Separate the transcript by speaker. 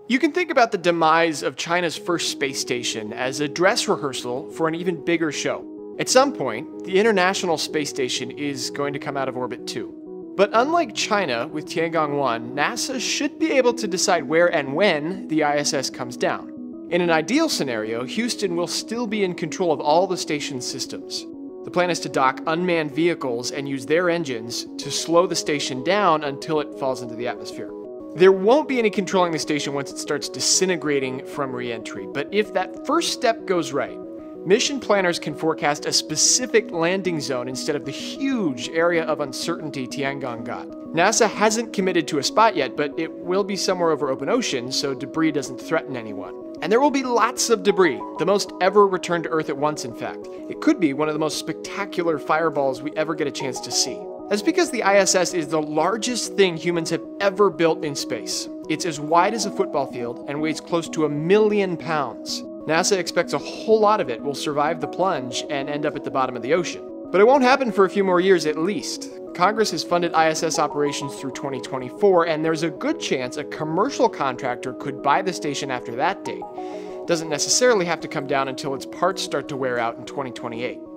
Speaker 1: You can think about the demise of China's first space station as a dress rehearsal for an even bigger show. At some point, the International Space Station is going to come out of orbit too. But unlike China with Tiangong-1, NASA should be able to decide where and when the ISS comes down. In an ideal scenario, Houston will still be in control of all the station's systems. The plan is to dock unmanned vehicles and use their engines to slow the station down until it falls into the atmosphere. There won't be any controlling the station once it starts disintegrating from re-entry, but if that first step goes right, mission planners can forecast a specific landing zone instead of the huge area of uncertainty Tiangong got. NASA hasn't committed to a spot yet, but it will be somewhere over open ocean, so debris doesn't threaten anyone. And there will be lots of debris, the most ever returned to Earth at once, in fact. It could be one of the most spectacular fireballs we ever get a chance to see. That's because the ISS is the largest thing humans have ever built in space. It's as wide as a football field and weighs close to 1 million pounds. NASA expects a whole lot of it will survive the plunge and end up at the bottom of the ocean. But it won't happen for a few more years at least. Congress has funded ISS operations through 2024, and there's a good chance a commercial contractor could buy the station after that date. Doesn't necessarily have to come down until its parts start to wear out in 2028.